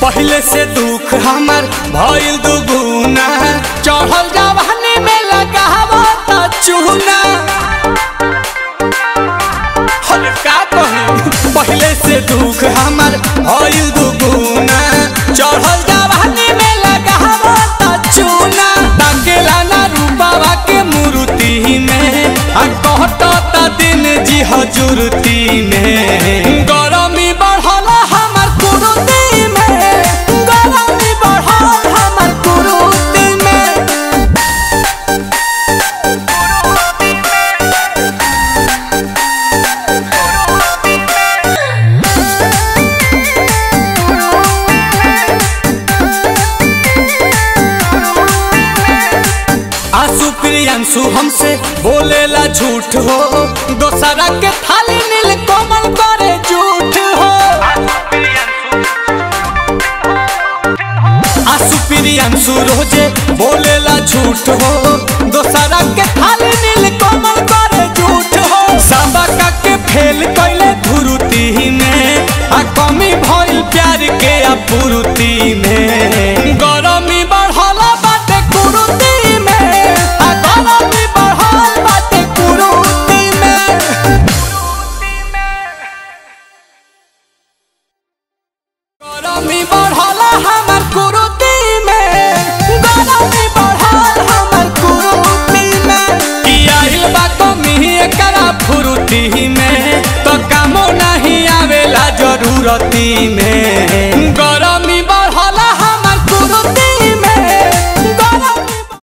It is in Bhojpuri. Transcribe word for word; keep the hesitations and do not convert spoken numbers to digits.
पहले से दुख हमर भइल दुगुना, चढ़ल जवानी में लगावा त चूना। का कही पहले से दुख हमर भइल दुगुना, चढ़ल जवानी में लगावा त चूना। ताकेला ना रूपावा के मूर्ति में, आ कहता दिन जी हजूरती में। गरमी बढ़ल हमर कुरुती में, गरमी बढ़ल हमर कुरुती में। आंसू प्रियांशु हमसे बोलेला झूठ हो, दोसरा के थाली नील कोमल करे झूठ हो। आंसू प्रियांशु रोजे बोलेला झूठ हो, दोसरा के थाली नील कोमल करे झूठ हो। सांबा का के फेल कैले धुरुती में, आ कमी भइल प्यार के आपूर्ति में। गरमी बढ़ल बाटे कुरुती में, आ गरमी बढ़ल बाटे कुरुती में। गरमी बढ़ल हमर कुरुती में, गरमी बढ़ल हमर कुरुती में। कि आइल बा कमी एकरा फुरुती में, तो कामो नहीं आवेला जरूरती में।